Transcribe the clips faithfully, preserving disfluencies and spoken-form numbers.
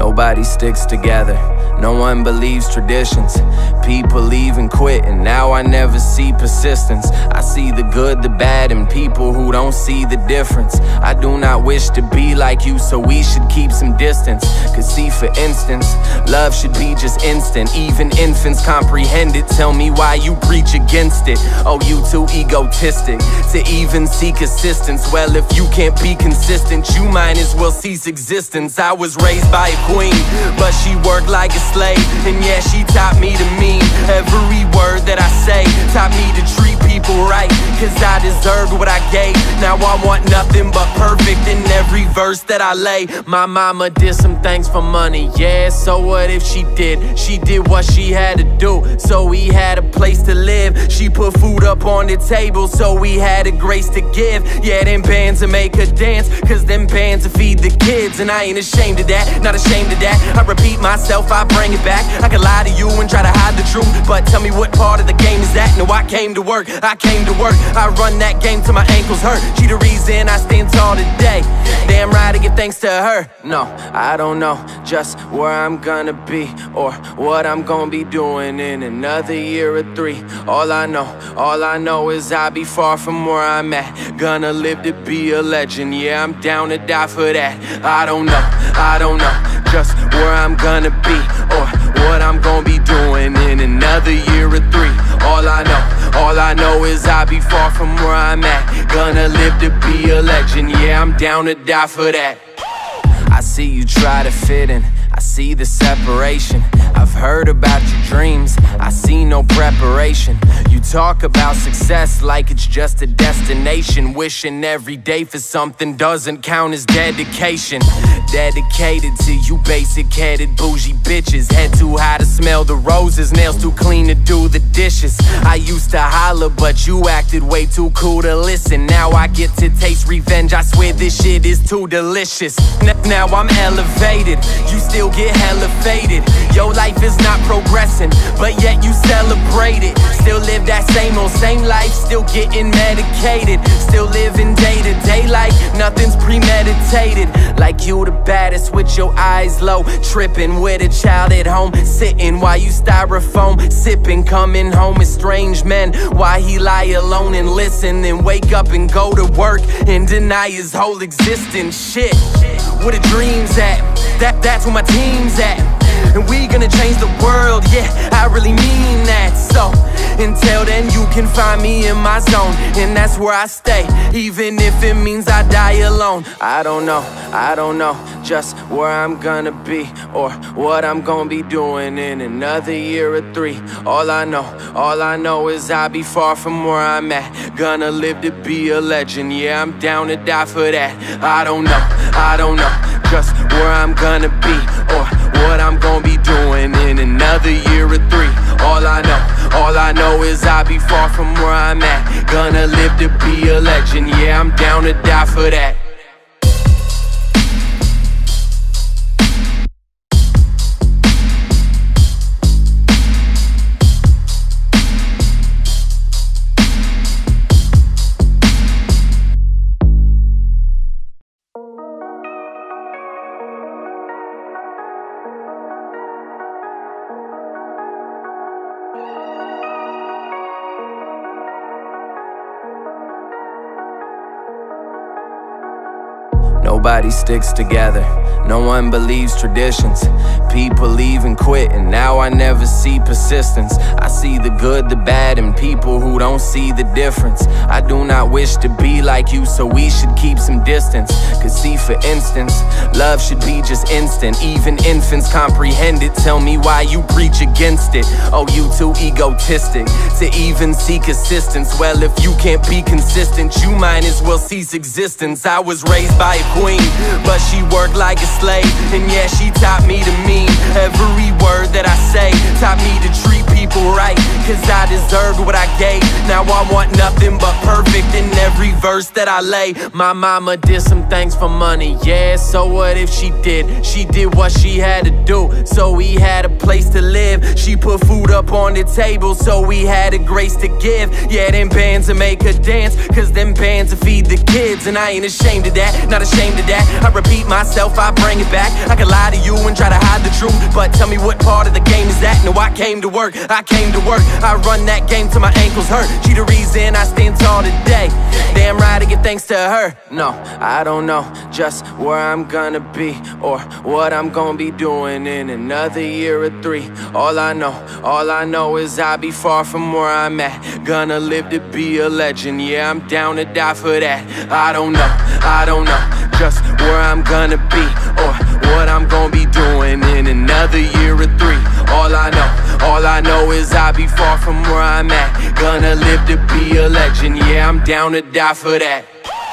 Nobody sticks together, no one believes traditions. People leave and quit, and now I never see persistence. I see the good, the bad, and people who don't see the difference. I do not wish to be like you, so we should keep some distance. Cause see, for instance, love should be just instant. Even infants comprehend it. Tell me why you preach against it. Oh, you too egotistic to even seek assistance. Well, if you can't be consistent, you might as well cease existence. I was raised by a queen, but she worked like a slave. And yeah, she taught me to mean every word that I say. Taught me to treat people right, cause I deserved what I gave. Now I want nothing but perfect in every verse that I lay. My mama did some things for money, yeah, so what if she did? She did what she had to do, so we had a place to live. She put food up on the table, so we had a grace to give. Yeah, them bands to make her dance, cause them bands to feed the kids. And I ain't ashamed of that, not ashamed of that. I repeat myself, I bring it back. I can lie to you and try to hide the truth, but tell me what part of the game is that? No, I came to work, I came to work. I run that game till my ankles hurt. She the reason I stand tall today. Damn right, I give thanks to her. No, I don't know just where I'm gonna be or what I'm gonna be doing in another year or three. All I know, all I know is I'll be far from where I'm at. Gonna live to be a legend, yeah, I'm down to die for that. I don't know, I don't know just where I'm gonna be or what I'm gonna be doing in another year or three. All I know, all I know is I'll be far from where I'm at. Gonna live to be a legend, yeah, I'm down to die for that. I see you try to fit in, I see the separation. I've heard about your dreams, I see no preparation. You talk about success like it's just a destination. Wishing every day for something doesn't count as dedication. Dedicated to you basic-headed bougie bitches. Head too high to smell the roses, nails too clean to do the dishes. I used to holler, but you acted way too cool to listen. Now I get to taste revenge, I swear this shit is too delicious. N now I'm elevated, you still get hella faded. Your life is not progressing, but yet you celebrate it. Still live that same old same life, still getting medicated. Still living day to day like nothing's premeditated. Like you the baddest with your eyes low, tripping with a child at home, sitting while you styrofoam sipping. Coming home as strange men, why he lie alone and listen, and wake up and go to work and deny his whole existence. Shit, where the dreams at? That, that's where my team's at. And we gonna change the world, yeah, I really mean that. So, until then you can find me in my zone, and that's where I stay, even if it means I die alone. I don't know, I don't know just where I'm gonna be or what I'm gonna be doing in another year or three. All I know, all I know is I'll be far from where I'm at. Gonna live to be a legend, yeah, I'm down to die for that. I don't know, I don't know just where I'm gonna be or what I'm gonna be doing in another year or three. All I know, all I know is I'll be far from where I'm at. Gonna live to be a legend, yeah, I'm down to die for that. Nobody sticks together, no one believes traditions. People leave and quit, and now I never see persistence. I see the good, the bad, and people who don't see the difference. I do not wish to be like you, so we should keep some distance. Cause see, for instance, love should be just instant. Even infants comprehend it. Tell me why you preach against it. Oh, you too egotistic to even seek assistance. Well, if you can't be consistent, you might as well cease existence. I was raised by a queen, but she worked like a slave. And yeah, she taught me to mean every word that I say. Taught me to treat people people right, cause I deserved what I gave. Now I want nothing but perfect in every verse that I lay. My mama did some things for money, yeah, so what if she did? She did what she had to do, so we had a place to live. She put food up on the table, so we had a grace to give. Yeah, them bands will make her dance, cause them bands will feed the kids. And I ain't ashamed of that, not ashamed of that. I repeat myself, I bring it back. I can lie to you and try to hide the truth, but tell me what part of the game is that? No, I came to work, I came to work. I run that game till my ankles hurt. She the reason I stand tall today. Damn right, I give thanks to her. No, I don't know just where I'm gonna be or what I'm gonna be doing in another year or three. All I know, all I know is I'll be far from where I'm at. Gonna live to be a legend, yeah, I'm down to die for that. I don't know, I don't know just where I'm gonna be or what I'm gonna be doing in another year or three. All I know, all I know is I'll be far from where I'm at. Gonna live to be a legend, yeah, I'm down to die for that.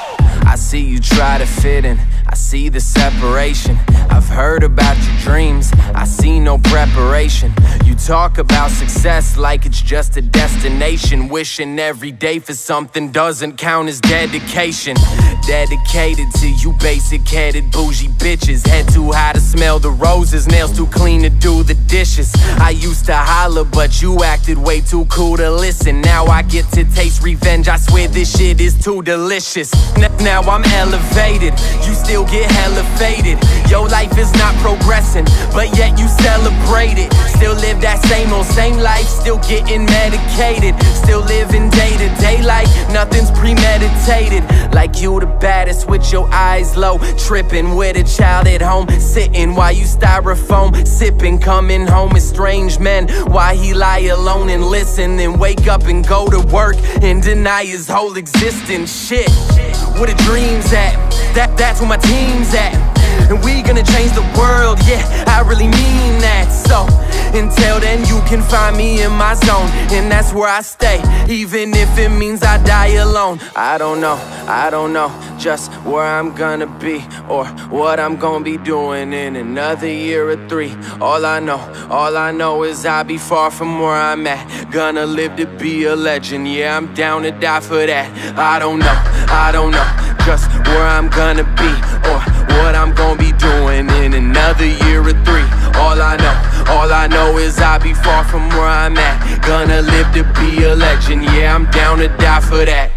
I see you try to fit in, I see the separation. I've heard about your dreams, I see no preparation. You talk about success like it's just a destination. Wishing every day for something doesn't count as dedication. Dedicated to you basic-headed bougie bitches. Head too high to smell the roses, nails too clean to do the dishes. I used to holler, but you acted way too cool to listen. Now I get to taste revenge, I swear this shit is too delicious. N now I'm elevated, you still get hella faded. Your life is not progressing, but yet you celebrate it. Still live that same old same life, still getting medicated. Still living day to day like nothing's premeditated. Like you the baddest with your eyes low, tripping with a child at home, sitting while you styrofoam, sipping, coming home estranged men. Why he lie alone and listen, and wake up and go to work and deny his whole existence. Shit, where the dreams at? That, that's where my team's at. And we gonna change the world, yeah, I really mean that. So, until then you can find me in my zone, and that's where I stay, even if it means I die alone. I don't know, I don't know just where I'm gonna be or what I'm gonna be doing in another year or three. All I know, all I know is I'll be far from where I'm at. Gonna live to be a legend, yeah, I'm down to die for that. I don't know, I don't know just where I'm gonna be or what I'm gonna be doing in another year or three. All I know, all I know is I'll be far from where I'm at. Gonna live to be a legend, yeah, I'm down to die for that.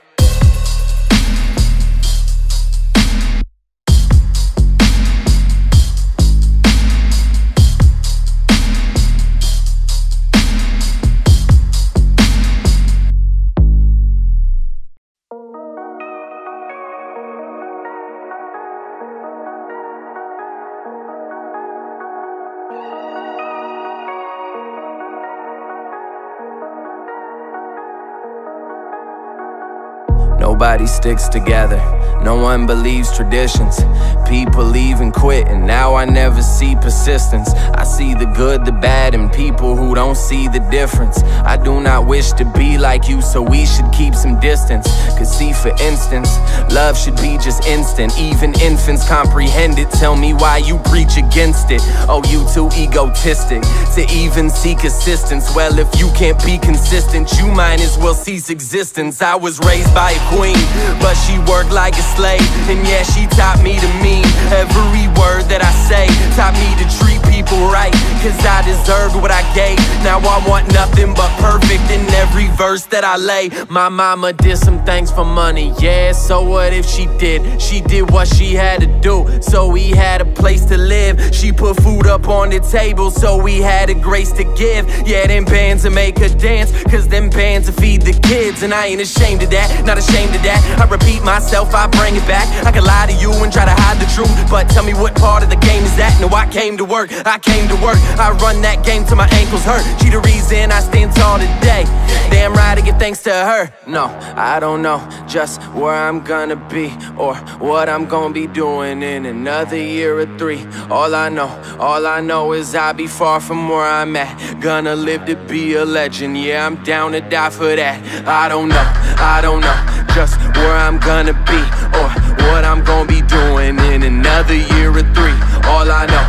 Nobody sticks together, no one believes traditions. People leave and quit, and now I never see persistence. I see the good, the bad, and people who don't see the difference. I do not wish to be like you, so we should keep some distance. Cause see, for instance, love should be just instant. Even infants comprehend it, tell me why you preach against it. Oh, you too egotistic to even seek assistance. Well, if you can't be consistent, you might as well cease existence. I was raised by a queen, but she worked like a slave. And yeah, she taught me to mean every word that I say. Taught me to treat people right, cause I deserved what I gave. Now I want nothing but perfect in every verse that I lay. My mama did some things for money, yeah, so what if she did? She did what she had to do, so we had a place to live. She put food up on the table, so we had a grace to give. Yeah, them bands will make her dance, cause them bands will feed the kids. And I ain't ashamed of that, not ashamed of that. I repeat myself, I bring it back. I can lie to you and try to hide the truth, but tell me what part of the game is that? No, I came to work, I came to work. I run that game till my ankles hurt. She the reason I stand tall today. Damn right, I give thanks to her. No, I don't know just where I'm gonna be or what I'm gonna be doing in another year or three. All I know, all I know is I'll be far from where I'm at. Gonna live to be a legend, yeah, I'm down to die for that. I don't know, I don't know just where I'm gonna be or what I'm gonna be doing in another year or three. All I know, all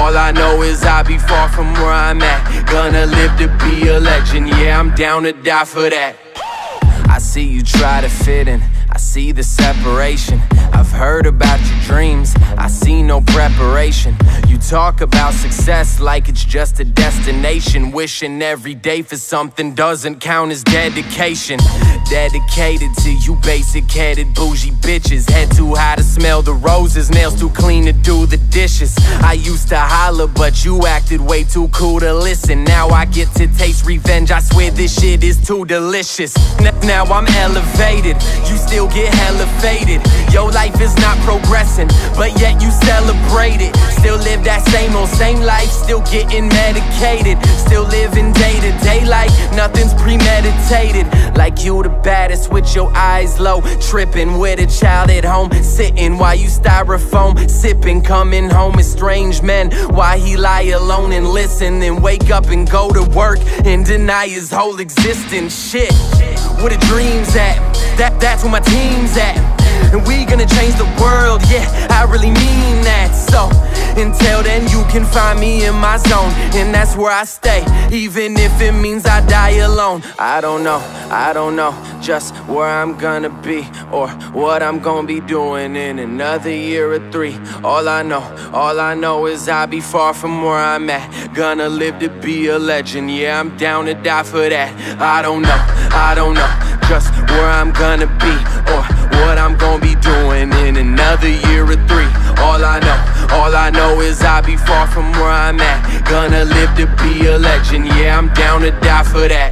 All I know is I'll be far from where I'm at. Gonna live to be a legend, yeah, I'm down to die for that. I see you try to fit in, I see the separation. I've heard about your dreams, I see no preparation. You talk about success like it's just a destination. Wishing every day for something doesn't count as dedication. Dedicated to you basic-headed bougie bitches. Head too high to smell the roses, nails too clean to do the dishes. I used to holler, but you acted way too cool to listen. Now I get to taste revenge, I swear this shit is too delicious. N now I'm elevated, you still get hella faded. Your life is not progressing, but yet you celebrate it. Still live that same old same life, still getting medicated. Still living day to day like nothing's premeditated. Like you the baddest with your eyes low, tripping with a child at home, sitting while you styrofoam, sipping, coming home as strange men. Why he lie alone and listen, then wake up and go to work and deny his whole existence. Shit, where the dreams at? That, that's where my team's at. And we gonna change the world, yeah, I really mean that. So, until then you can find me in my zone, and that's where I stay, even if it means I die alone. I don't know, I don't know just where I'm gonna be, or what I'm gonna be doing in another year or three. All I know, all I know is I'll be far from where I'm at. Gonna live to be a legend, yeah, I'm down to die for that. I don't know, I don't know just where I'm gonna be, or what I'm gonna be doing in another year or three. All I know, all I know is I'll be far from where I'm at. Gonna live to be a legend, yeah, I'm down to die for that.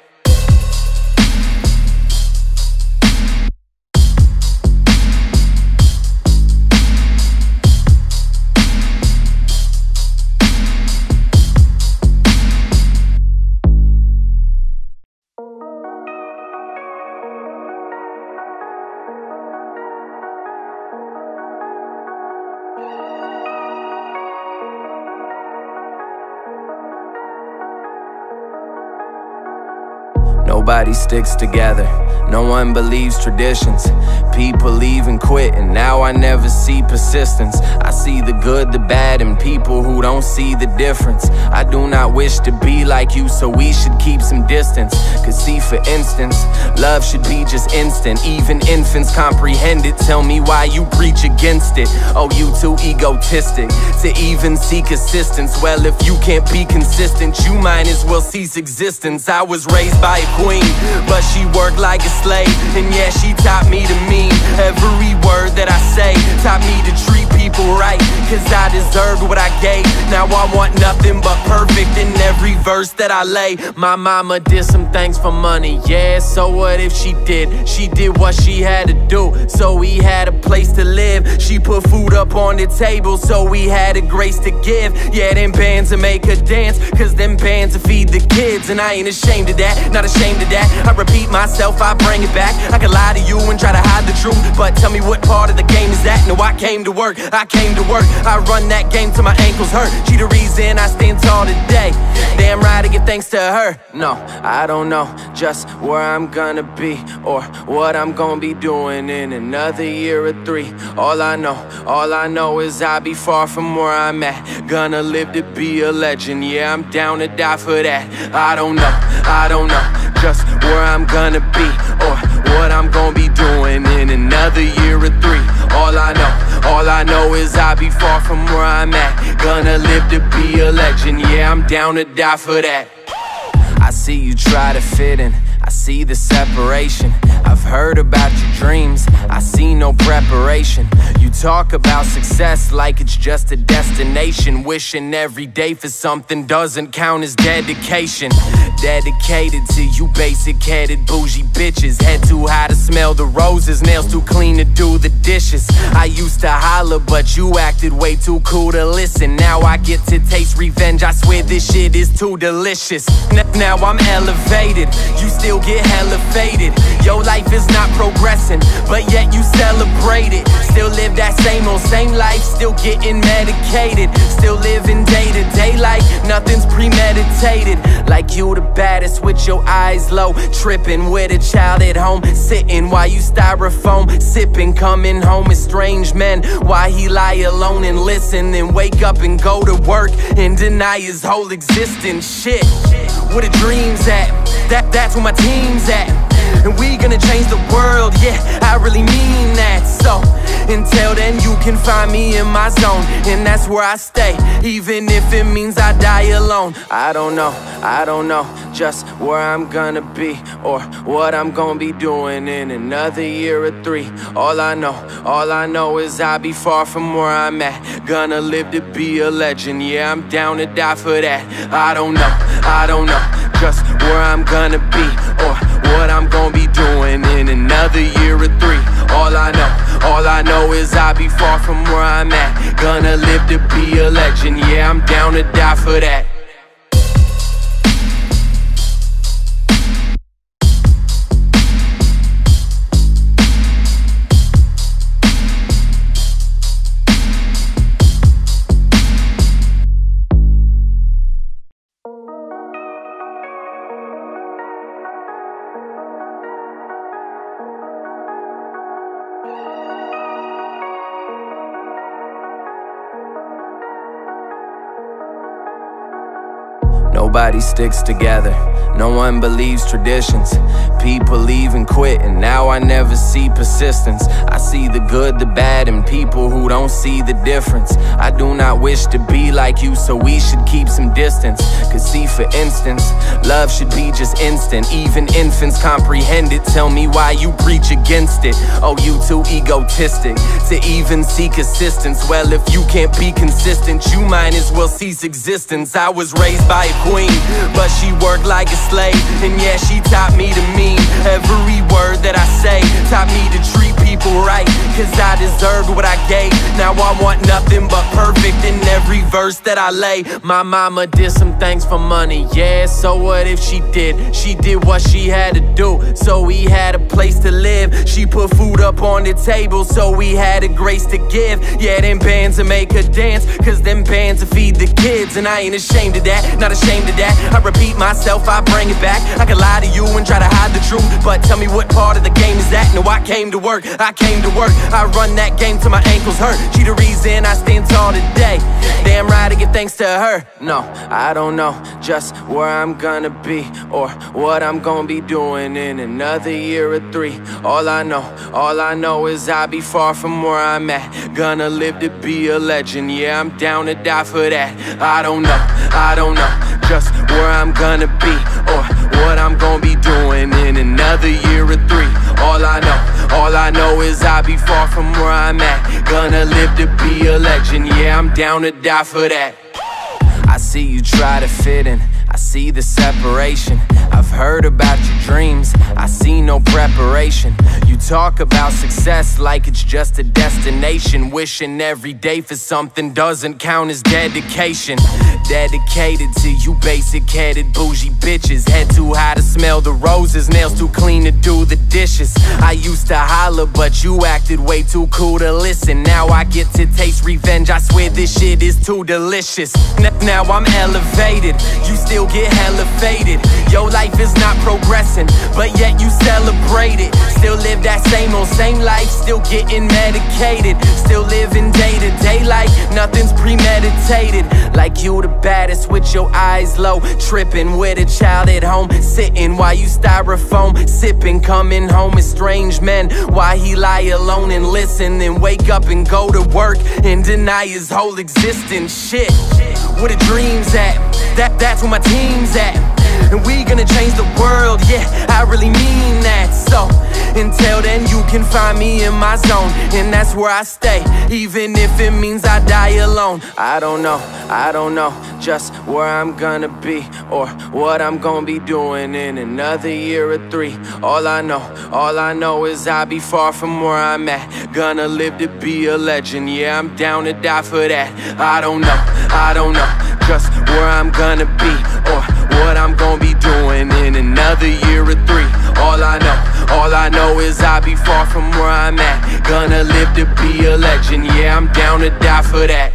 Nobody sticks together, no one believes traditions. People leave and quit, and now I never see persistence. I see the good, the bad, and people who don't see the difference. I do not wish to be like you, so we should keep some distance. Cause see, for instance, love should be just instant. Even infants comprehend it, tell me why you preach against it. Oh, you too egotistic to even seek assistance. Well, if you can't be consistent, you might as well cease existence. I was raised by a queen, but she worked like a slave. And yeah, she taught me to mean every word that I say. Taught me to treat people right, cause I deserved what I gave. Now I want nothing but perfect in every verse that I lay. My mama did some things for money, yeah, so what if she did? She did what she had to do, so we had a place to live. She put food up on the table, so we had a grace to give. Yeah, them bands will make her dance, cause them bands will feed the kids. And I ain't ashamed of that, not ashamed of that. I repeat myself, I bring it back. I can lie to you and try to hide the truth, but tell me what part of the game is that? No, I came to work, I came to work. I run that game till my ankles hurt. She the reason I stand tall today. Damn right, I give thanks to her. No, I don't know just where I'm gonna be, or what I'm gonna be doing in another year or three. All I know, all I know is I'll be far from where I'm at. Gonna live to be a legend, yeah, I'm down to die for that. I don't know, I don't know just where I'm gonna be, or what I'm gonna be doing in another year or three. All I know, all I know is I'll be far from where I'm at. Gonna live to be a legend, yeah, I'm down to die for that. I see you try to fit in, I see the separation. I've heard about your dreams, I see no preparation. You talk about success like it's just a destination. Wishing every day for something doesn't count as dedication. Dedicated to you basic-headed bougie bitches. Head too high to smell the roses, nails too clean to do the dishes. I used to holler, but you acted way too cool to listen. Now I get to taste revenge, I swear this shit is too delicious. N now I'm elevated, you still get get hella faded. Your life is not progressing, but yet you celebrate it. Still live that same old same life, still getting medicated. Still living day to day like nothing's premeditated. Like you the baddest with your eyes low, tripping with a child at home, sitting while you styrofoam, sipping, coming home with strange men. Why he lie alone and listen, and wake up and go to work and deny his whole existence. Shit, where the dreams at? That, that's where my team's at. And we gonna change the world, yeah, I really mean that. So, until then you can find me in my zone, and that's where I stay, even if it means I die alone. I don't know, I don't know just where I'm gonna be, or what I'm gonna be doing in another year or three. All I know, all I know is I'll be far from where I'm at. Gonna live to be a legend, yeah, I'm down to die for that. I don't know, I don't know just where I'm gonna be, or what I'm gonna be doing in another year or three. All I know, all I know is I'll be far from where I'm at. Gonna live to be a legend, yeah, I'm down to die for that. Nobody sticks together, no one believes traditions. People leave and quit, and now I never see persistence. I see the good, the bad, and people who don't see the difference. I do not wish to be like you, so we should keep some distance. Cause see, for instance, love should be just instant. Even infants comprehend it. Tell me why you preach against it. Oh, you too egotistic to even seek assistance. Well, if you can't be consistent, you might as well cease existence. I was raised by a queen, but she worked like a slave. And yeah, she taught me to mean every word that I say. Taught me to treat people right, cause I deserved what I gave. Now I want nothing but perfect in every verse that I lay. My mama did some things for money, yeah, so what if she did? She did what she had to do, so we had a place to live. She put food up on the table, so we had a grace to give. Yeah, them bands will make her dance, cause them bands will feed the kids. And I ain't ashamed of that, not ashamed of that. I repeat myself, I bring it back. I can lie to you and try to hide the truth, but tell me what part of the game is that? No, I came to work, I came to work. I run that game till my ankles hurt. She the reason I stand tall today. Damn right, I give thanks to her. No, I don't know just where I'm gonna be, or what I'm gonna be doing in another year or three. All I know, all I know is I'll be far from where I'm at. Gonna live to be a legend, yeah, I'm down to die for that. I don't know, I don't know just where I'm gonna be, or what I'm gonna be doing in another year or three. All I know, all I know is I'll be far from where I'm at. Gonna live to be a legend, yeah, I'm down to die for that. I see you try to fit in, I see the separation. I've heard about your dreams, I see no preparation. You talk about success like it's just a destination. Wishing every day for something doesn't count as dedication. Dedicated to you basic-headed bougie bitches. Head too high to smell the roses, nails too clean to do the dishes. I used to holler, but you acted way too cool to listen. Now I get to taste revenge, I swear this shit is too delicious. N now I'm elevated, you still get hella faded. Your life is not progressing, but yet you celebrate it. Still live that same old same life, still getting medicated. Still living day to day like nothing's premeditated. Like you the baddest with your eyes low, tripping with a child at home, sitting while you styrofoam, sipping, coming home with strange men. Why he lie alone and listen, and wake up and go to work and deny his whole existence. Shit, where the dreams at? That, that's where my team's at. And we gonna change the world, yeah, I really mean that. So, until then you can find me in my zone, and that's where I stay, even if it means I die alone. I don't know, I don't know just where I'm gonna be, or what I'm gonna be doing in another year or three. All I know, all I know is I'll be far from where I'm at. Gonna live to be a legend, yeah, I'm down to die for that. I don't know, I don't know just where I'm gonna be, or what I'm gonna be doing in another year or three. All I know, all I know is I'll be far from where I'm at. Gonna live to be a legend, yeah, I'm down to die for that.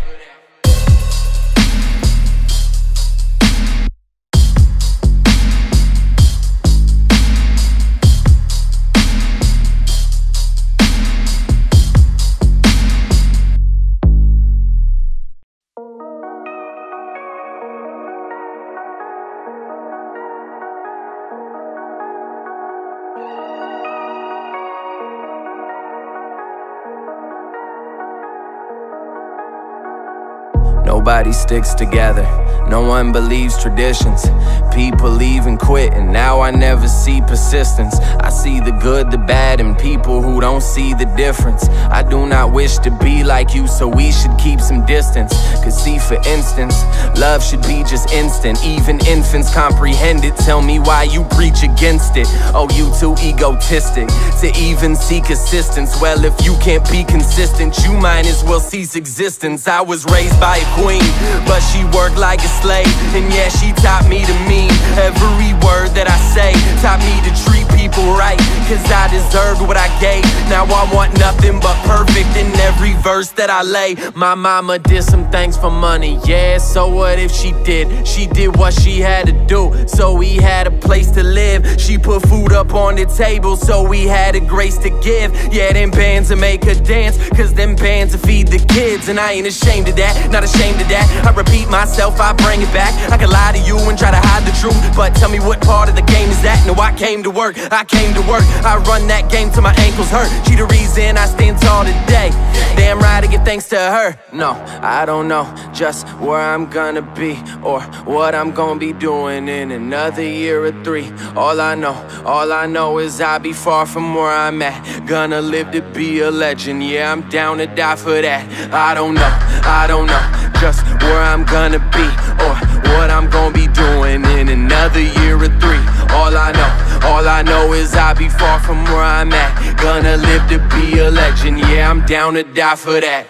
Nobody sticks together, no one believes traditions. People leave and quit, and now I never see persistence. I see the good, the bad, and people who don't see the difference. I do not wish to be like you, so we should keep some distance. Cause see, for instance, love should be just instant. Even infants comprehend it. Tell me why you preach against it. Oh, you too egotistic to even seek assistance. Well, if you can't be consistent, you might as well cease existence. I was raised by a queen, but she worked like a slave. And yeah, she taught me to mean every word that I say. Taught me to treat people right, cause I deserved what I gave. Now I want nothing but perfect in every verse that I lay. My mama did some things for money, yeah, so what if she did? She did what she had to do, so we had a place to live. She put food up on the table, so we had a grace to give. Yeah, them bands will make her dance, cause them bands will feed the kids. And I ain't ashamed of that, not ashamed of that. I repeat myself, I bring it back. I can lie to you and try to hide the truth, but tell me what part of the game is that? No, I came to work, I came to work. I run that game till my ankles hurt. She the reason I stand tall today. Damn right, I give thanks to her. No, I don't know just where I'm gonna be, or what I'm gonna be doing in another year or three. All I know, all I know is I'll be far from where I'm at. Gonna live to be a legend, yeah, I'm down to die for that. I don't know, I don't know just where I'm gonna be, or what I'm gonna be doing in another year or three. All I know, all I know is I'll be far from where I'm at. Gonna live to be a legend, yeah, I'm down to die for that.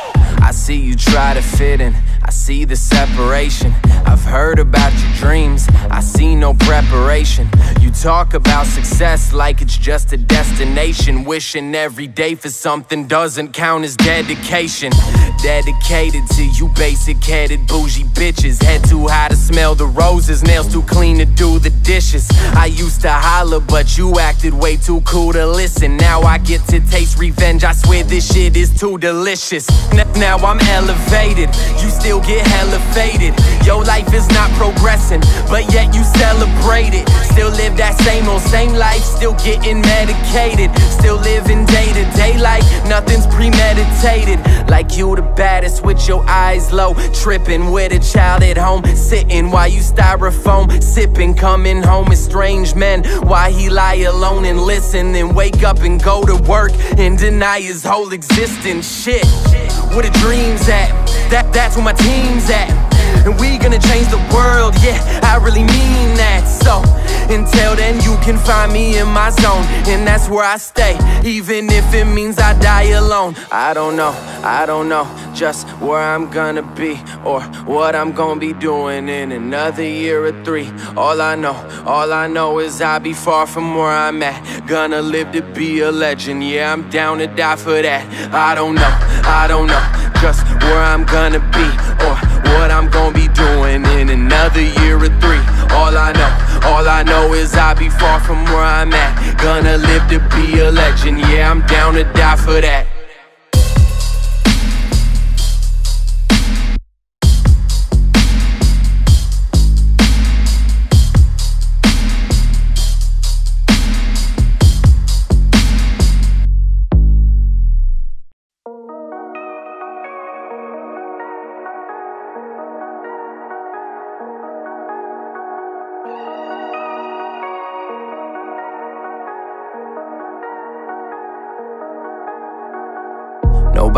I see you try to fit in, I see the separation. I've heard about your dreams, I see no preparation. You talk about success like it's just a destination. Wishing every day for something doesn't count as dedication. Dedicated to you basic-headed bougie bitches. Head too high to smell the roses, nails too clean to do the dishes. I used to holler, but you acted way too cool to listen. Now I get to taste revenge, I swear this shit is too delicious. N now I'm elevated, you still get hella faded. Your life is not progressing, but yet you celebrate it. Still live that same old same life, still getting medicated. Still living day to day like nothing's premeditated. Like you the baddest with your eyes low, tripping with a child at home, sitting while you styrofoam, sipping, coming home as strange men. Why he lie alone and listen, then wake up and go to work and deny his whole existence. Shit, where the dreams at? That, that's where my team's at. And we gonna change the world, yeah, I really mean that. So, until then you can find me in my zone, and that's where I stay, even if it means I die alone. I don't know, I don't know just where I'm gonna be, or what I'm gonna be doing in another year or three. All I know, all I know is I'll be far from where I'm at. Gonna live to be a legend, yeah, I'm down to die for that. I don't know, I don't know just where I'm gonna be, or what I'm gonna be doing in another year or three. All I know, all I know is I'll be far from where I'm at. Gonna live to be a legend, yeah, I'm down to die for that.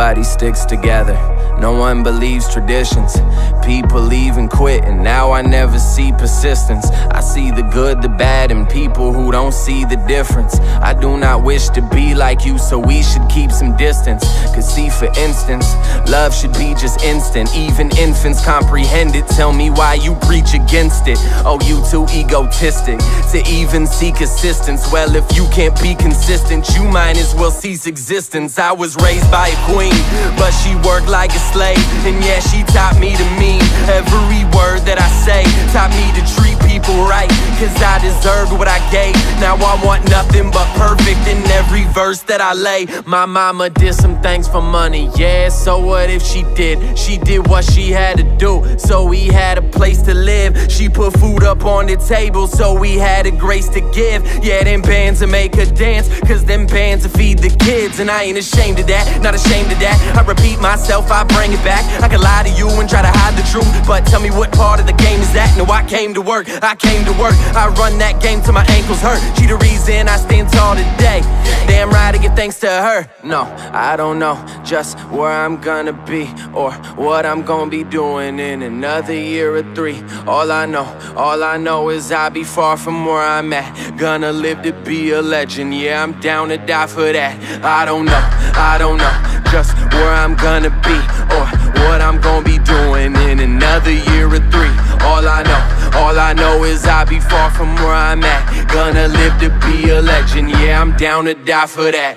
Nobody sticks together, no one believes traditions. People leave and quit, and now I never see persistence. I see the good, the bad, and people who don't see the difference. I do not wish to be like you, so we should keep some distance. Cause see, for instance, love should be just instant. Even infants comprehend it. Tell me why you preach against it. Oh, you too egotistic to even seek assistance. Well, if you can't be consistent, you might as well cease existence. I was raised by a queen, but she worked like a slave. And yeah, she taught me to mean every word that I say. Taught me to treat people right, cause I deserved what I gave. Now I want nothing but perfect in every verse that I lay. My mama did some things for money, yeah, so what if she did? She did what she had to do, so we had a place to live. She put food up on the table, so we had a grace to give. Yeah, them bands will make her dance, cause them bands will feed the kids. And I ain't ashamed of that, not ashamed of that. I repeat myself, I bring it back. I can lie to you and try to hide the truth, but tell me what part of the game is that? No, I came to work, I came to work. I run that game till my ankles hurt. She the reason I stand tall today. Damn right, I give thanks to her. No, I don't know just where I'm gonna be or what I'm gonna be doing in another year or three. All I know, all I know is I'll be far from where I'm at. Gonna live to be a legend, yeah, I'm down to die for that. I don't know, I don't know just where I'm gonna be or what I'm gonna be doing in another year or three. All I know, all I know is I'll be far from where I'm at. Gonna live to be a legend, yeah, I'm down to die for that.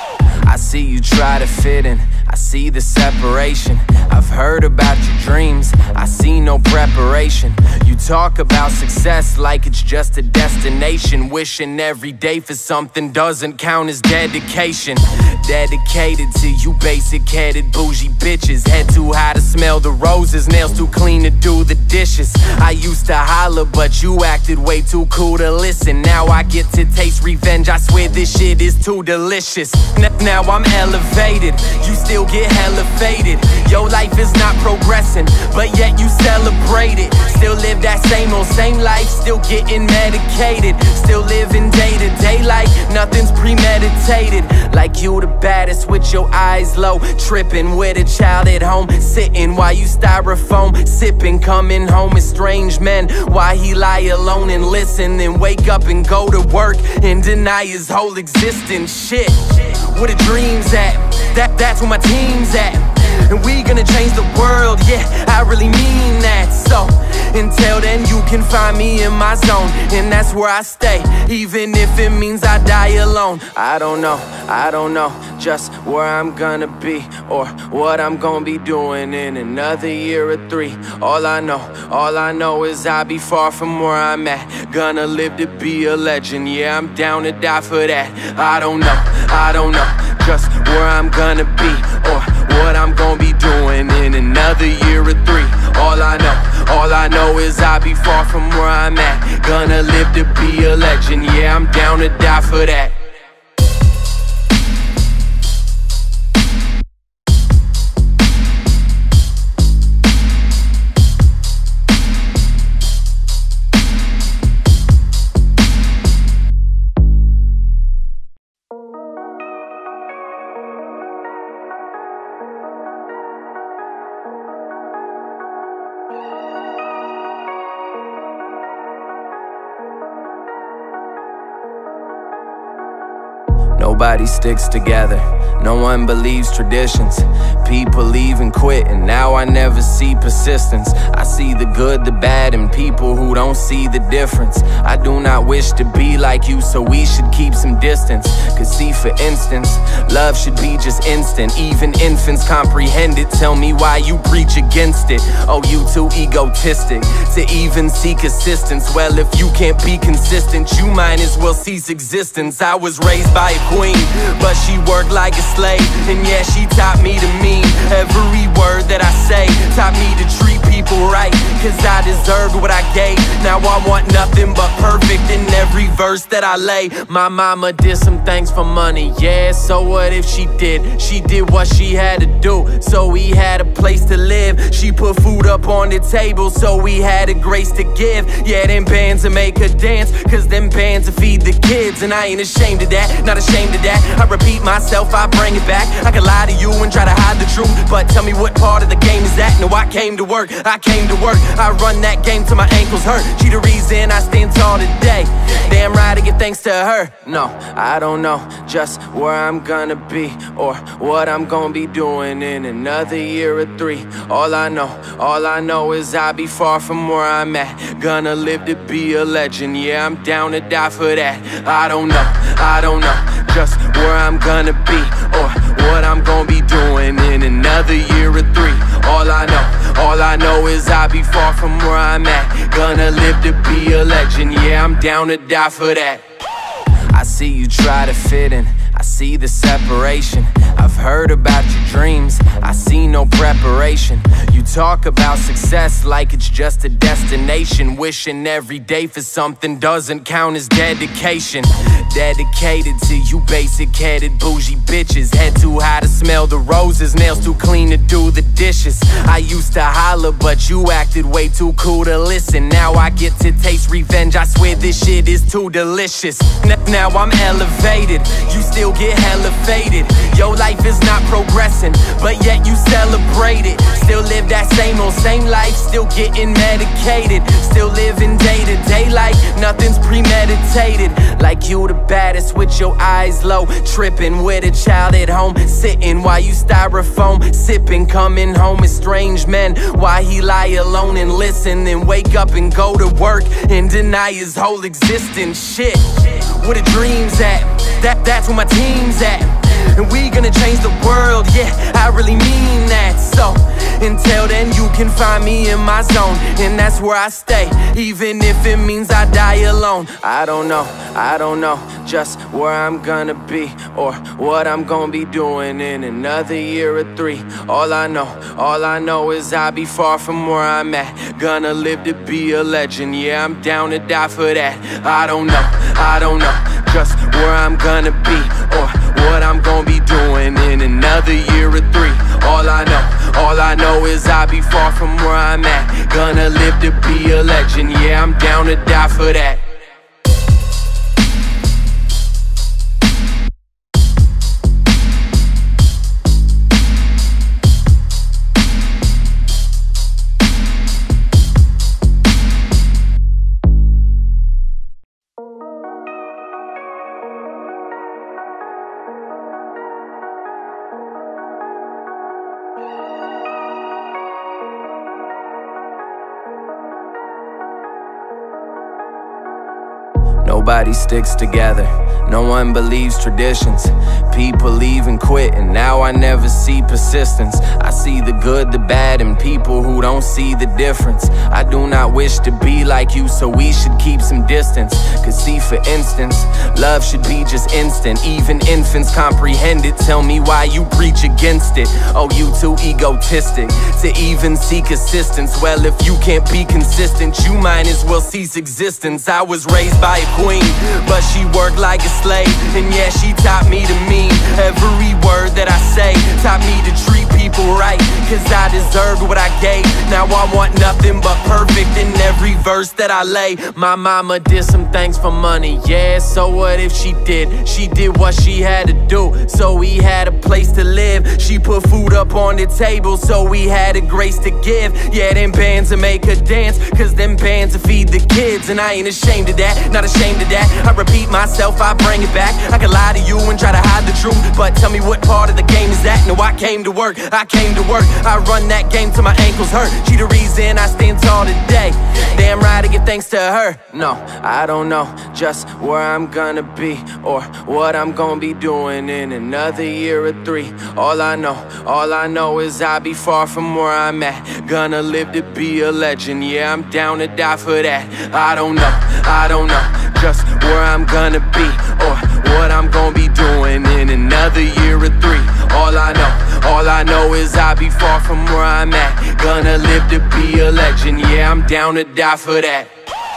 I see you try to fit in, I see the separation. I've heard about your dreams, I see no preparation. You talk about success like it's just a destination. Wishing every day for something doesn't count as dedication. Dedicated to you basic-headed bougie bitches. Head too high to smell the roses, nails too clean to do the dishes. I used to holler, but you acted way too cool to listen. Now I get to taste revenge, I swear this shit is too delicious. N now I'm elevated, you still get hella faded. Your life is not progressing, but yet you celebrate it. Still live that same old same life, still getting medicated. Still living day to day like nothing's premeditated. Like you the baddest with your eyes low, tripping with a child at home, sitting while you styrofoam sipping. Coming home with strange men, why he lie alone and listen, then wake up and go to work and deny his whole existence. Shit, where the dreams at? That, that's where my team's at. And we gonna change the world, yeah, I really mean that. So, until then you can find me in my zone, and that's where I stay, even if it means I die alone. I don't know, I don't know just where I'm gonna be or what I'm gonna be doing in another year or three. All I know, all I know is I'll be far from where I'm at. Gonna live to be a legend, yeah, I'm down to die for that. I don't know, I don't know just where I'm gonna be or what I'm gonna be doing in another year or three. All I know, all I know is I'll be far from where I'm at. Gonna live to be a legend, yeah, I'm down to die for that. Nobody sticks together, no one believes traditions. People leave and quit, and now I never see persistence. I see the good, the bad, and people who don't see the difference. I do not wish to be like you, so we should keep some distance. Cause see, for instance, love should be just instant. Even infants comprehend it. Tell me why you preach against it. Oh, you too egotistic to even seek assistance. Well, if you can't be consistent, you might as well cease existence. I was raised by a queen, but she worked like a slave. And yeah, she taught me to mean every word that I say. Taught me to treat people right, cause I deserved what I gave. Now I want nothing but perfect in every verse that I lay. My mama did some things for money, yeah, so what if she did? She did what she had to do, so we had a place to live. She put food up on the table, so we had a grace to give. Yeah, them bands will make her dance, cause them bands will feed the kids. And I ain't ashamed of that, not ashamed of that. I repeat myself, I bring it back. I can lie to you and try to hide the truth, but tell me what part of the game is that? No, I came to work, I came to work. I run that game till my ankles hurt. She the reason I stand tall today. Damn right, I give thanks to her. No, I don't know just where I'm gonna be or what I'm gonna be doing in another year or three. All I know, all I know is I'll be far from where I'm at. Gonna live to be a legend, yeah, I'm down to die for that. I don't know, I don't know just where I'm gonna be or what I'm gonna be doing in another year or three. All I know, all I know is I'll be far from where I'm at. Gonna live to be a legend, yeah, I'm down to die for that. I see you try to fit in, I see the separation. I've heard about your dreams, I see no preparation. You talk about success like it's just a destination. Wishing every day for something doesn't count as dedication. Dedicated to you basic-headed bougie bitches. Head too high to smell the roses, nails too clean to do the dishes. I used to holler, but you acted way too cool to listen. Now I get to taste revenge, I swear this shit is too delicious. N now I'm elevated, you still get hella faded. Your life is not progressing, but yet you celebrate it. Still live that same old same life, still getting medicated. Still living day to day like nothing's premeditated. Like you the baddest with your eyes low, tripping with a child at home, sitting while you styrofoam, sipping, coming home with strange men. Why he lie alone and listen, then wake up and go to work and deny his whole existence. Shit, where the dreams at? That, that's where my team's at. And we gonna change the world, yeah, I really mean that. So, until then you can find me in my zone, and that's where I stay, even if it means I die alone. I don't know, I don't know just where I'm gonna be or what I'm gonna be doing in another year or three. All I know, all I know is I'll be far from where I'm at. Gonna live to be a legend, yeah, I'm down to die for that. I don't know, I don't know just where I'm gonna be or what I'm gonna be doing in another year or three. All I know, all I know is I'll be far from where I'm at. Gonna live to be a legend, yeah, I'm down to die for that. Nobody sticks together, no one believes traditions. People leave and quit, and now I never see persistence. I see the good, the bad, and people who don't see the difference. I do not wish to be like you, so we should keep some distance. Cause see, for instance, love should be just instant. Even infants comprehend it. Tell me why you preach against it. Oh, you too egotistic to even seek assistance. Well, if you can't be consistent, you might as well cease existence. I was raised by a queen, but she worked like a slave. And yeah, she taught me to mean every word that I say. Taught me to treat people right, cause I deserved what I gave. Now I want nothing but perfect in every verse that I lay. My mama did some things for money, yeah, so what if she did? She did what she had to do, so we had a place to live. She put food up on the table, so we had a grace to give. Yeah, them bands will make her dance, cause them bands will feed the kids. And I ain't ashamed of that, not ashamed of that. I repeat myself, I bring it back. I can lie to you and try to hide the truth, but tell me what part of the game is that? No, I came to work, I came to work. I run that game till my ankles hurt. She the reason I stand tall today. Damn right, I give thanks to her. No, I don't know just where I'm gonna be or what I'm gonna be doing in another year or three. All I know, all I know is I'll be far from where I'm at. Gonna live to be a legend, yeah, I'm down to die for that. I don't know, I don't know just where I'm gonna be or what I'm gonna be doing in another year or three. All I know, all I know is I'll be far from where I'm at. Gonna live to be a legend, yeah, I'm down to die for that.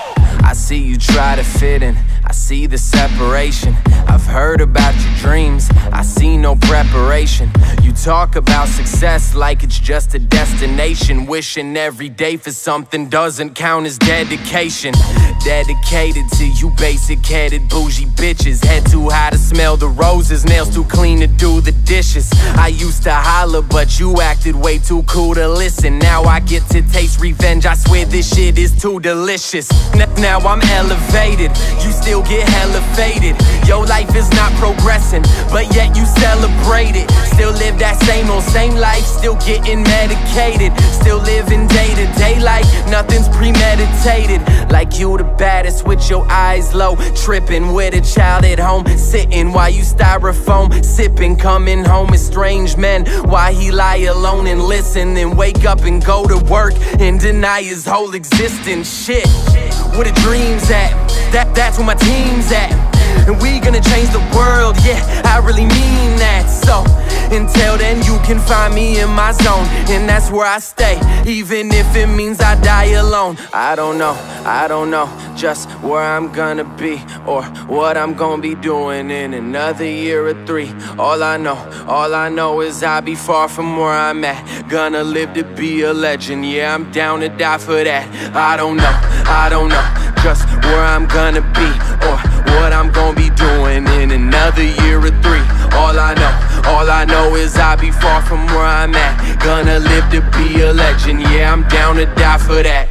I see you try to fit in, I see the separation. I've heard about your dreams, I see no preparation. You talk about success like it's just a destination, wishing every day for something doesn't count as dedication. Dedicated to you basic-headed bougie bitches, head too high to smell the roses, nails too clean to do the dishes. I used to holler but you acted way too cool to listen. Now I get to taste revenge, I swear this shit is too delicious. N now I'm elevated, you still get hella faded. Your life is not progressing, but yet you celebrate it. Still live that same old same life, still getting medicated. Still living day to day like nothing's premeditated. Like you the baddest with your eyes low, tripping with a child at home, sitting while you styrofoam, sipping, coming home estranged men. Why he lie alone and listen, then wake up and go to work and deny his whole existence. Shit, where the dreams at? That, that's where my team's at. And we gonna change the world, yeah, I really mean that. So, until then you can find me in my zone, and that's where I stay, even if it means I die alone. I don't know, I don't know just where I'm gonna be, or what I'm gonna be doing in another year or three. All I know, all I know is I'll be far from where I'm at. Gonna live to be a legend, yeah, I'm down to die for that. I don't know, I don't know just where I'm gonna be, or what I'm gonna be doing in another year or three. All I know, all I know is I'll be far from where I'm at. Gonna live to be a legend, yeah, I'm down to die for that.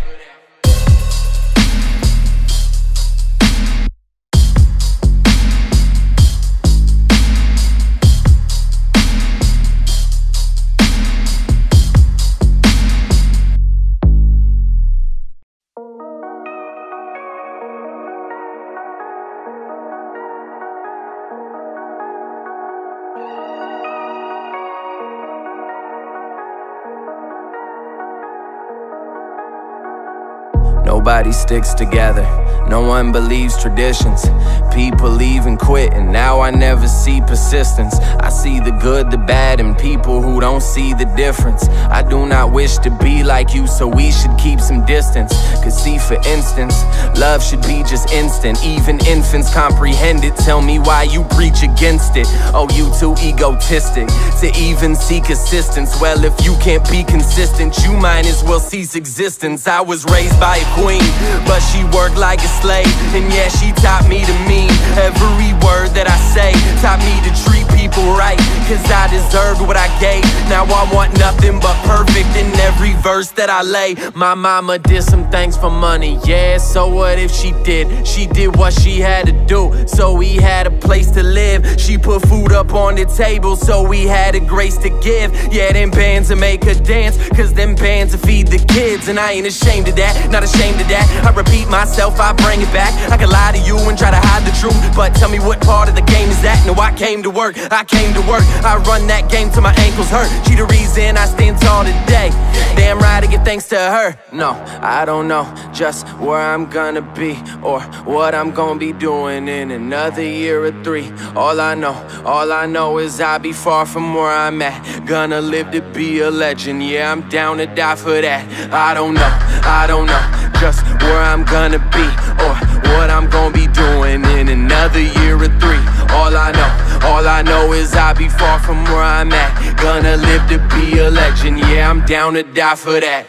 Nobody sticks together, no one believes traditions. People leave and quit, and now I never see persistence. I see the good, the bad, and people who don't see the difference. I do not wish to be like you, so we should keep some distance. Cause see, for instance, love should be just instant. Even infants comprehend it, tell me why you preach against it. Oh, you too egotistic to even seek assistance. Well, if you can't be consistent, you might as well cease existence. I was raised by a queen, but she worked like a slave, and yeah, she taught me to mean every word that I say. Taught me to treat people right, cause I deserved what I gave. Now I want nothing but perfect in every verse that I lay. My mama did some things for money, yeah, so what if she did? She did what she had to do, so we had a place to live. She put food up on the table, so we had a grace to give. Yeah, them bands will make her dance, cause them bands will feed the kids. And I ain't ashamed of that, not ashamed of that. I repeat myself, I bring it back. I can lie to you and try to hide the truth, but tell me what part of the game is that? No, I came to work, I came to work. I run that game till my ankles hurt. She the reason I stand tall today. Damn right, I give thanks to her. No, I don't know just where I'm gonna be, or what I'm gonna be doing in another year or three. All I know, all I know is I'll be far from where I'm at. Gonna live to be a legend, yeah, I'm down to die for that. I don't know, I don't know just where I'm gonna be, or what I'm gonna be doing in another year or three. All I know, all I know is I'll be far from where I'm at. Gonna live to be a legend, yeah, I'm down to die for that.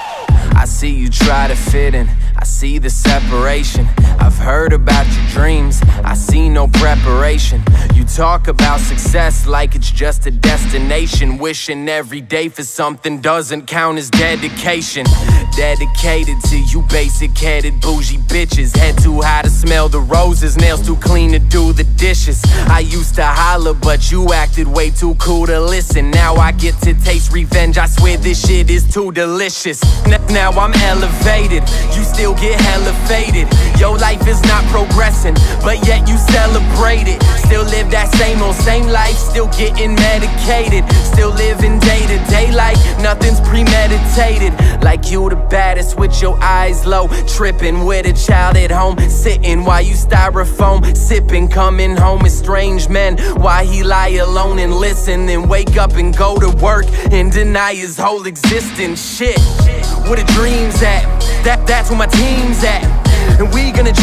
I see you try to fit in, I see the separation. I've heard about your dreams, I see no preparation. You talk about success like it's just a destination, wishing every day for something doesn't count as dedication. Dedicated to you basic-headed bougie bitches, head too high to smell the roses, nails too clean to do the dishes. I used to holler but you acted way too cool to listen. Now I get to taste revenge, I swear this shit is too delicious. N now I'm elevated, you still get hella faded. Your life is not progressing, but yet you celebrate it. Still live that same old same life, still getting medicated. Still living day to day like nothing's premeditated. Like you the baddest with your eyes low, tripping with a child at home, sitting while you styrofoam, sipping, coming home estranged men. Why he lie alone and listen, then wake up and go to work and deny his whole existence. Shit, where the dreams at? That, that's where my team's at. And we gonna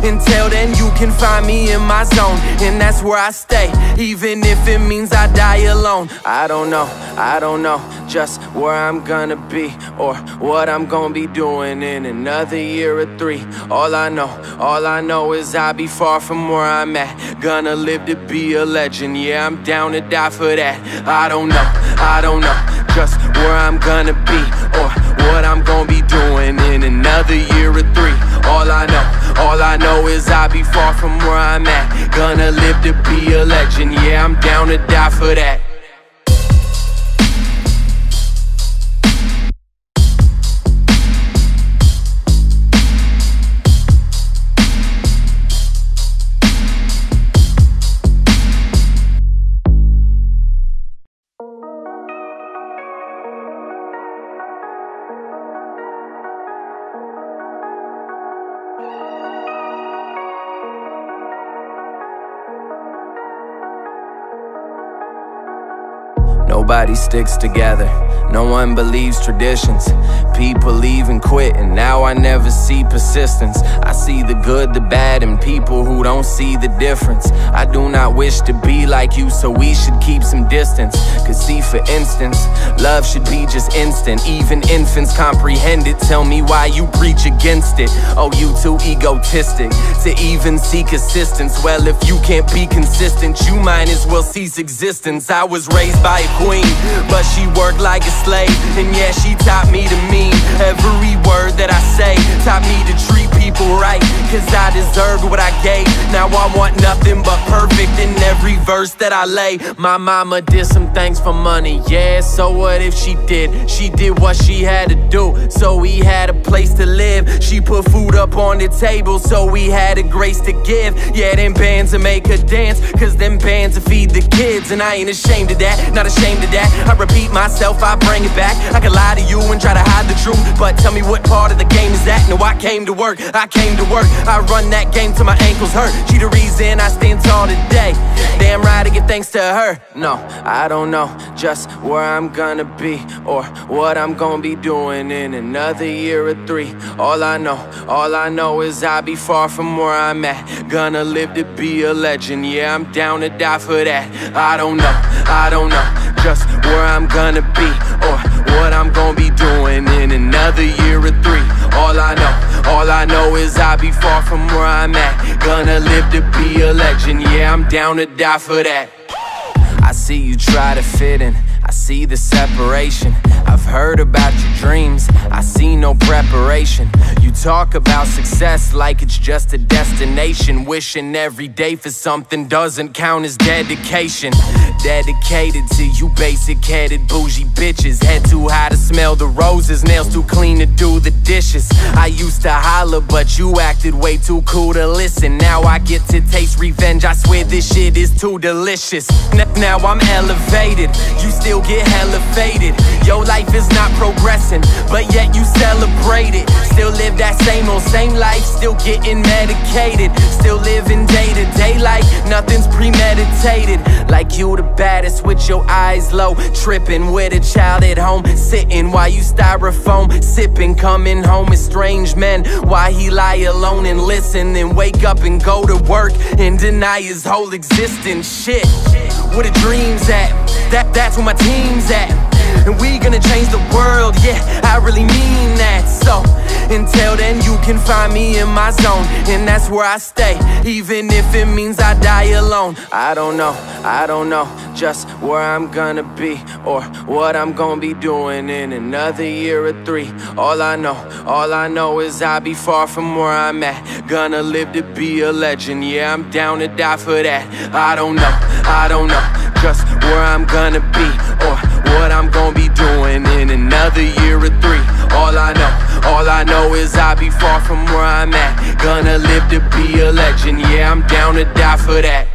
Until then, you can find me in my zone, and that's where I stay, even if it means I die alone. I don't know, I don't know just where I'm gonna be, or what I'm gonna be doing in another year or three. All I know, all I know is I'll be far from where I'm at. Gonna live to be a legend, yeah, I'm down to die for that. I don't know, I don't know just where I'm gonna be, or what I'm gonna be doing in another year or three. All I know, all I know is I'll be far from where I'm at. Gonna live to be a legend, yeah, I'm down to die for that. Nobody sticks together, no one believes traditions. People leave and quit, and now I never see persistence. I see the good, the bad, and people who don't see the difference. I do not wish to be like you, so we should keep some distance. Cause see, for instance, love should be just instant. Even infants comprehend it. Tell me why you preach against it. Oh, you too egotistic to even seek assistance. Well, if you can't be consistent, you might as well cease existence. I was raised by a queen, but she worked like a slave. And yeah, she taught me to mean every word that I say. Taught me to treat people right, cause I deserved what I gave. Now I want nothing but perfect in every verse that I lay. My mama did some things for money, yeah, so what if she did? She did what she had to do, so we had a place to live. She put food up on the table, so we had a grace to give. Yeah, them bands will make her dance, cause them bands will feed the kids. And I ain't ashamed of that, not ashamed of that. I repeat myself, I bring it back. I can lie to you and try to hide the truth, but tell me what part of the game is that? No, I came to work, I came to work. I run that game till my ankles hurt. She the reason I stand tall today. Damn right, I give thanks to her. No, I don't know just where I'm gonna be, or what I'm gonna be doing in another year or three. All I know, all I know is I'll be far from where I'm at. Gonna live to be a legend, yeah, I'm down to die for that. I don't know, I don't know just where I'm gonna be, or what I'm gonna be doing in another year or three. All I know, all I know is I'll be far from where I'm at. Gonna live to be a legend, yeah, I'm down to die for that. I see you try to fit in, I see the separation. I've heard about your dreams, I see no preparation. You talk about success like it's just a destination. Wishing every day for something doesn't count as dedication. Dedicated to you basic-headed bougie bitches. Head too high to smell the roses, nails too clean to do the dishes. I used to holler, but you acted way too cool to listen. Now I get to taste revenge, I swear this shit is too delicious. N now I'm elevated, you still get hella faded. Your life is not progressing, but yet you celebrate it. Still live that same old same life, still getting medicated. Still living day to day like nothing's premeditated. Like you the baddest with your eyes low, tripping with a child at home, sitting while you styrofoam, sipping, coming home as strange men. Why he lie alone and listen, and wake up and go to work and deny his whole existence. Shit, where the dreams at? That, that's where my team's at. And we gonna change the world, yeah, I really mean that. So, until then, you can find me in my zone, and that's where I stay, even if it means I die alone. I don't know, I don't know just where I'm gonna be, or what I'm gonna be doing in another year or three. All I know, all I know is I'll be far from where I'm at. Gonna live to be a legend, yeah, I'm down to die for that. I don't know, I don't know just where I'm gonna be, or what I'm gonna be doing in another year or three. All I know, all I know is I'll be far from where I'm at. Gonna live to be a legend, yeah, I'm down to die for that.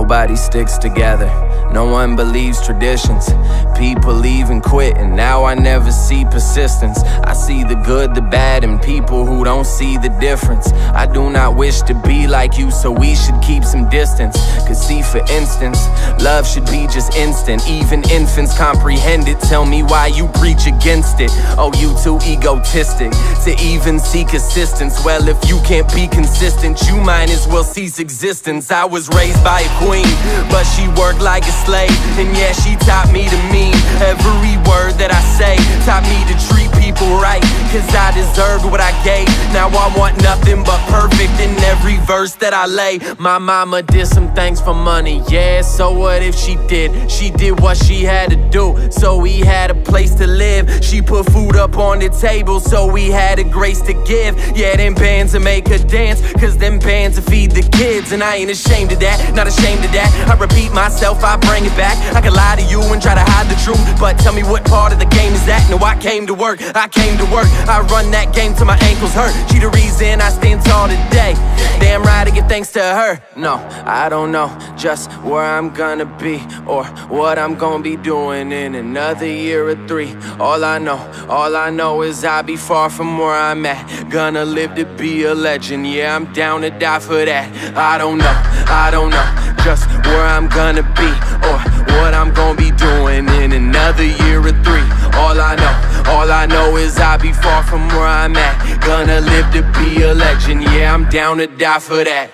Nobody sticks together, no one believes traditions. People leave and quit, and now I never see persistence. I see the good, the bad, and people who don't see the difference. I do not wish to be like you, so we should keep some distance. Cause see, for instance, love should be just instant. Even infants comprehend it. Tell me why you preach against it. Oh, you too egotistic to even seek assistance. Well, if you can't be consistent, you might as well cease existence. I was raised by a queen, but she worked like a slave. And yeah, she taught me to mean every word that I say. Taught me to treat people right, cause I deserved what I gave. Now I want nothing but perfect in every verse that I lay. My mama did some things for money, yeah, so what if she did? She did what she had to do, so we had a place to live. She put food up on the table, so we had a grace to give. Yeah, them bands to make her dance, cause them bands to feed the kids. And I ain't ashamed of that, not ashamed of that. I repeat myself, I bring it back. I can lie to you and try to hide the truth, but tell me what part of the game is that? No, I came to work, I came to work. I run that game till my ankles hurt. She the reason I stand tall today. Damn right, I give thanks to her. No, I don't know just where I'm gonna be or what I'm gonna be doing in another year or three. All I know, all I know is I'll be far from where I'm at. Gonna live to be a legend, yeah, I'm down to die for that. I don't know, I don't know just where I'm gonna be or what I'm gonna be doing in another year or three. All I know, all I know is I'll be far from where I'm at. Gonna live to be a legend, yeah, I'm down to die for that.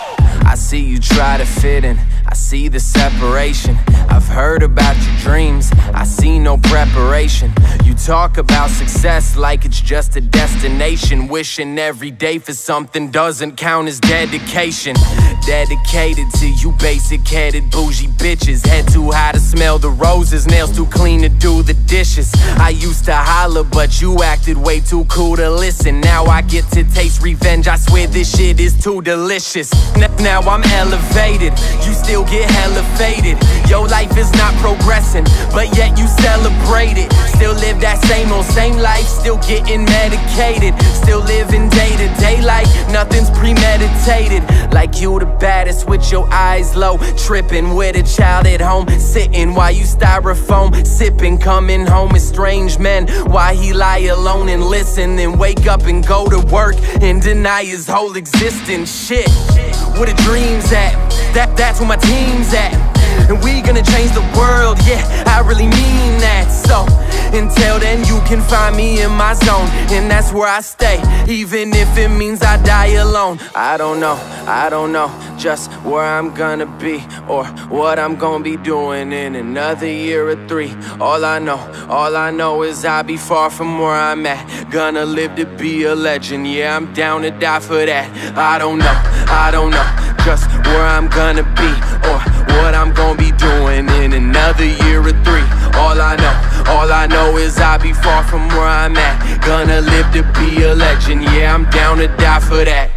I see you try to fit in, I see the separation. I've heard about your dreams, I see no preparation. You talk about success like it's just a destination. Wishing every day for something doesn't count as dedication. Dedicated to you basic-headed bougie bitches. Head too high to smell the roses, nails too clean to do the dishes. I used to holler, but you acted way too cool to listen. Now I get to taste revenge, I swear this shit is too delicious. N now I'm elevated, you still get hella faded. Your life is not progressing, but yet you celebrate it. Still live that same old same life, still getting medicated. Still living day to day like nothing's premeditated. Like you the baddest with your eyes low, tripping with a child at home, sitting while you styrofoam, sipping, coming home estranged men. Why he lie alone and listen, then wake up and go to work and deny his whole existence. Shit, where the dreams at? That, that's where my team's at. And we gonna change the world, yeah, I really mean that. So, until then you can find me in my zone, and that's where I stay, even if it means I die alone. I don't know, I don't know just where I'm gonna be or what I'm gonna be doing in another year or three. All I know, all I know is I'll be far from where I'm at. Gonna live to be a legend, yeah, I'm down to die for that. I don't know, I don't know just where I'm gonna be or what I'm gonna be doing in another year or three. All I know, all I know is I'll be far from where I'm at. Gonna live to be a legend, yeah, I'm down to die for that.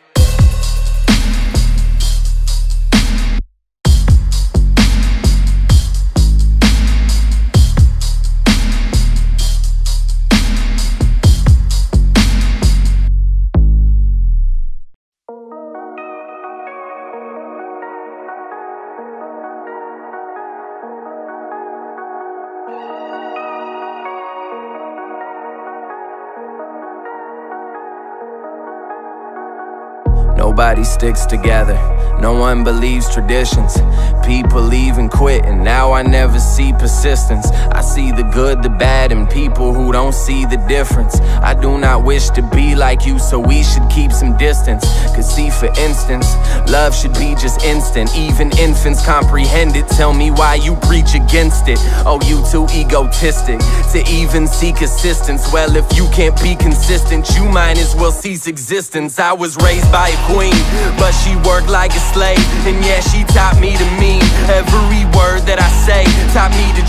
Nobody sticks together, no one believes traditions. People leave and quit, and now I never see persistence. I see the good, the bad, and people who don't see the difference. I do not wish to be like you, so we should keep some distance. Cause see, for instance, love should be just instant. Even infants comprehend it. Tell me why you preach against it. Oh, you too egotistic to even seek assistance. Well, if you can't be consistent, you might as well cease existence. I was raised by a queen, but she worked like a slave. And yeah, she taught me to mean every word that I say. Taught me to treat people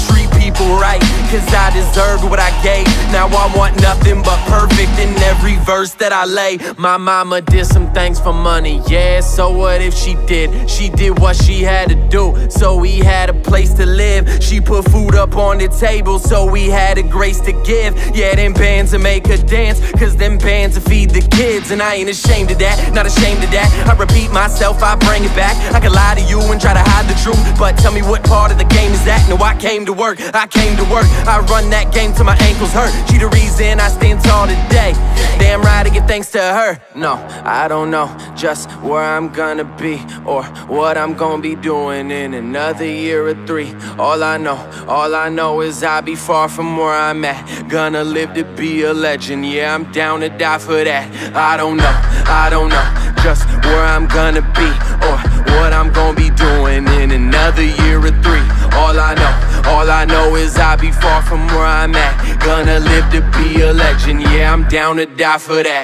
people right, cause I deserved what I gave. Now I want nothing but perfect in every verse that I lay. My mama did some things for money, yeah, so what if she did? She did what she had to do, so we had a place to live. She put food up on the table, so we had a grace to give. Yeah, them bands will make her dance, cause them bands will feed the kids. And I ain't ashamed of that, not ashamed of that. I repeat myself, I bring it back. I can lie to you and try to hide the truth, but tell me what part of the game is that? No, I came to work, I came to work. I run that game till my ankles hurt. She the reason I stand tall today. Damn right, I give thanks to her. No, I don't know just where I'm gonna be or what I'm gonna be doing in another year or three. All I know, all I know is I'll be far from where I'm at. Gonna live to be a legend, yeah, I'm down to die for that. I don't know, I don't know just where I'm gonna be or what I'm gonna be doing in another year or three. All I know, all I know is I'll be far from where I'm at. Gonna live to be a legend, yeah, I'm down to die for that.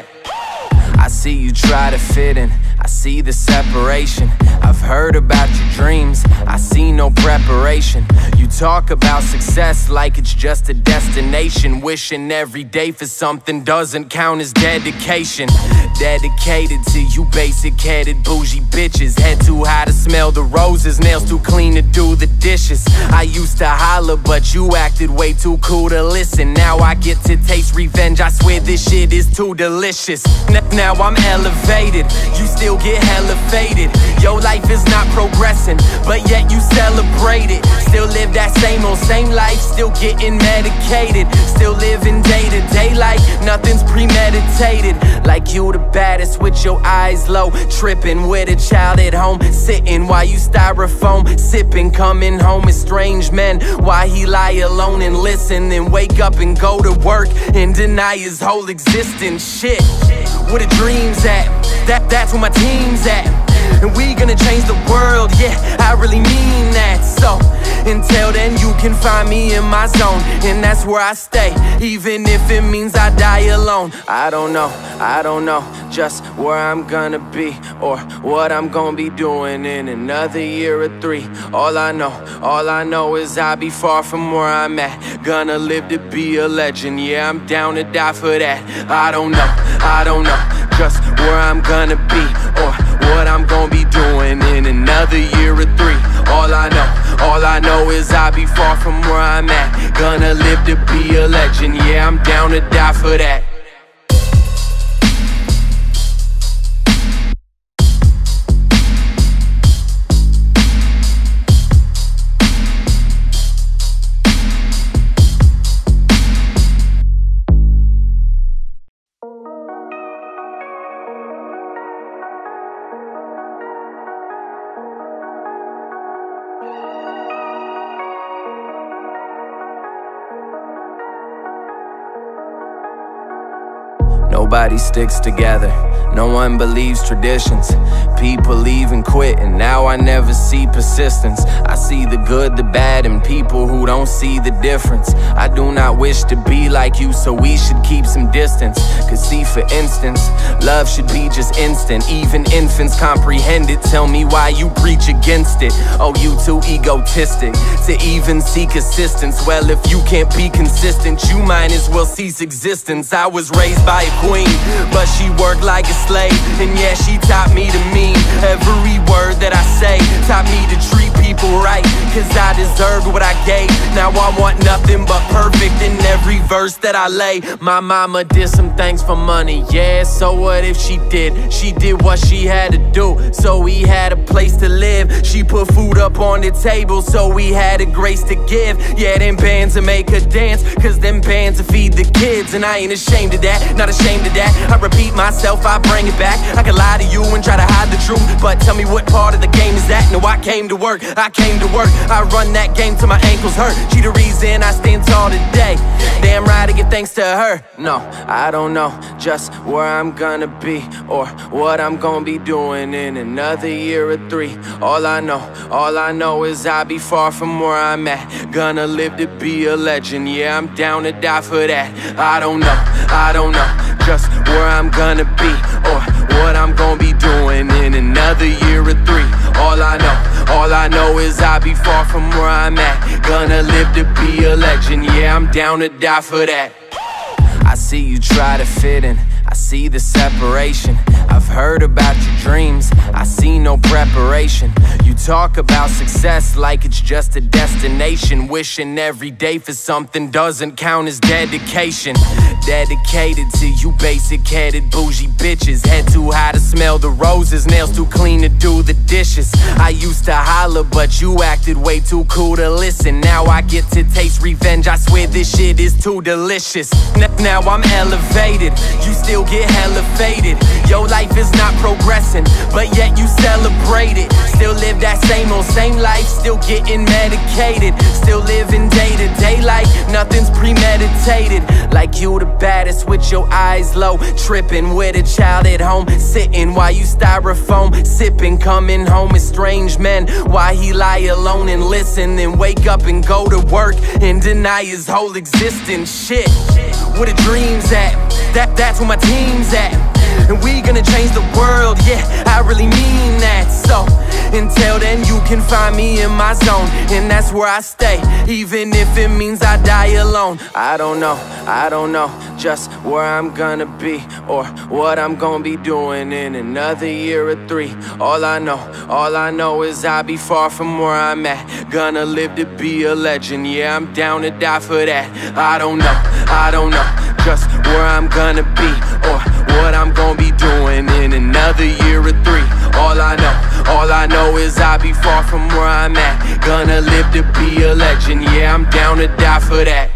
I see you try to fit in, I see the separation. I've heard about your dreams, I see no preparation. You talk about success like it's just a destination, wishing every day for something doesn't count as dedication. Dedicated to you basic-headed bougie bitches. Head too high to smell the roses, nails too clean to do the dishes. I used to holler, but you acted way too cool to listen. Now I get to taste revenge, I swear this shit is too delicious. N now I'm elevated, you still get hella faded. Your life is not progressing, but yet you celebrate it. Still live that same old same life, still getting medicated. Still living day to day like nothing's premeditated. Like you the baddest with your eyes low, tripping with a child at home, sitting while you styrofoam sipping. Coming home as strange men, why he lie alone and listen, then wake up and go to work and deny his whole existence. Shit, where the dreams at? That, that's where my team's at. And we gonna change the world, yeah, I really mean that. So, until then you can find me in my zone, and that's where I stay, even if it means I die alone. I don't know, I don't know just where I'm gonna be or what I'm gonna be doing in another year or three. All I know, all I know is I'll be far from where I'm at. Gonna live to be a legend, yeah, I'm down to die for that. I don't know, I don't know just where I'm gonna be or what I'm gonna be doing in another year or three. All I know, all I know is I'll be far from where I'm at. Gonna live to be a legend, yeah, I'm down to die for that. Nobody sticks together, no one believes traditions. People leave and quit, and now I never see persistence. I see the good, the bad, and people who don't see the difference. I do not wish to be like you, so we should keep some distance. Cause see, for instance, love should be just instant. Even infants comprehend it, tell me why you preach against it. Oh, you too egotistic to even seek assistance. Well, if you can't be consistent, you might as well cease existence. I was raised by a queen, but she worked like a slave. And yeah, she taught me to mean every word that I say. Taught me to treat people right, cause I deserved what I gave. Now I want nothing but perfect in every verse that I lay. My mama did some things for money, yeah, so what if she did? She did what she had to do, so we had a place to live. She put food up on the table, so we had a grace to give. Yeah, them bands will make her dance, cause them bands will feed the kids. And I ain't ashamed of that, not ashamed of that. I repeat myself, I bring it back. I can lie to you and try to hide the truth, but tell me what part of the game is that? No, I came to work, I came to work. I run that game till my ankles hurt. She the reason I stand tall today. Damn right, I give thanks to her. No, I don't know just where I'm gonna be or what I'm gonna be doing in another year or three. All I know, all I know is I'll be far from where I'm at. Gonna live to be a legend, yeah, I'm down to die for that. I don't know, I don't know just where I'm gonna be, or what I'm gonna be doing in another year or three. All I know, all I know is I'll be far from where I'm at. Gonna live to be a legend, yeah, I'm down to die for that. I see you try to fit in, I see the separation. I've heard about your dreams, I see no preparation. You talk about success like it's just a destination, wishing every day for something doesn't count as dedication. Dedicated to you basic-headed bougie bitches. Head too high to smell the roses, nails too clean to do the dishes. I used to holler, but you acted way too cool to listen. Now I get to taste revenge, I swear this shit is too delicious. N now I'm elevated, you still get hella faded. Your life is not progressing, but yet you celebrate it. Still live that same old same life, still getting medicated. Still living day to day like nothing's premeditated. Like you the baddest with your eyes low, tripping with a child at home, sitting while you styrofoam sipping. Coming home as strange men, why he lie alone and listen, then wake up and go to work and deny his whole existence. Shit, where the dreams at? That, that's where my team's at. And we gonna change the world, yeah, I really mean that. So, until then you can find me in my zone, and that's where I stay, even if it means I die alone. I don't know, I don't know just where I'm gonna be, or what I'm gonna be doing in another year or three. All I know, all I know is I'll be far from where I'm at. Gonna live to be a legend, yeah, I'm down to die for that. I don't know, I don't know just where I'm gonna be, or what I'm gonna be doing in another year or three. All I know, all I know is I'll be far from where I'm at. Gonna live to be a legend, yeah, I'm down to die for that.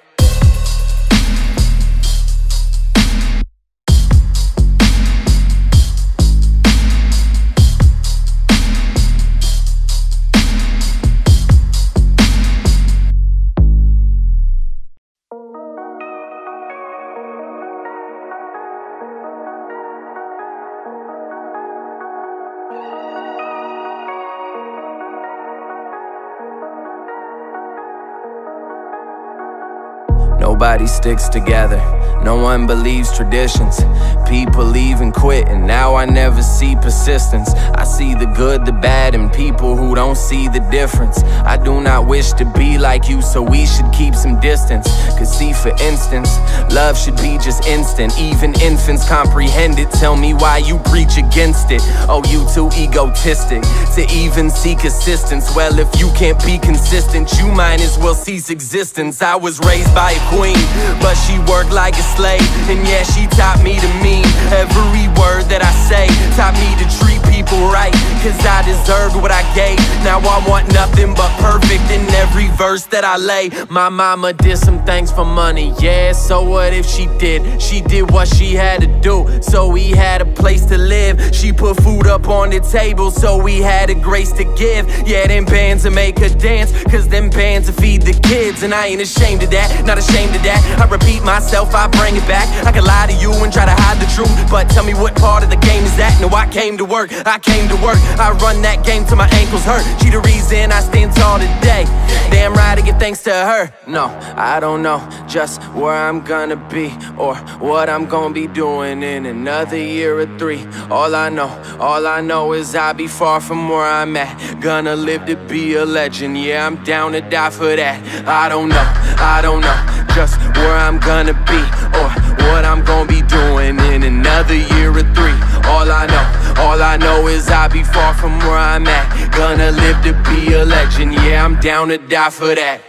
Nobody sticks together, no one believes traditions. People leave and quit, and now I never see persistence. I see the good, the bad, and people who don't see the difference. I do not wish to be like you, so we should keep some distance. Cause see, for instance, love should be just instant. Even infants comprehend it, tell me why you preach against it. Oh, you too egotistic to even seek assistance. Well, if you can't be consistent, you might as well cease existence. I was raised by a queen, but she worked like a slave, and yeah, she taught me to mean every word that I say. Taught me to treat people right, cause I deserved what I gave. Now I want nothing but perfect in every verse that I lay. My mama did some things for money, yeah, so what if she did? She did what she had to do, so we had a place to live. She put food up on the table, so we had a grace to give. Yeah, them bands will make her dance, cause them bands will feed the kids. And I ain't ashamed of that, not ashamed of that. I repeat myself, I bring it back. I can lie to you and try to hide the truth, but tell me what part of the game is that? No, I came to work, I came to work. I run that game till my ankles hurt. She the reason I stand tall today. Damn right, I give thanks to her. No, I don't know just where I'm gonna be, or what I'm gonna be doing in another year or three. All I know, all I know is I'll be far from where I'm at. Gonna live to be a legend, yeah, I'm down to die for that. I don't know, I don't know just where I'm gonna be, or what I'm gonna be doing in another year or three. All I know, all I know is I'll be far from where I'm at. Gonna live to be a legend, yeah, I'm down to die for that.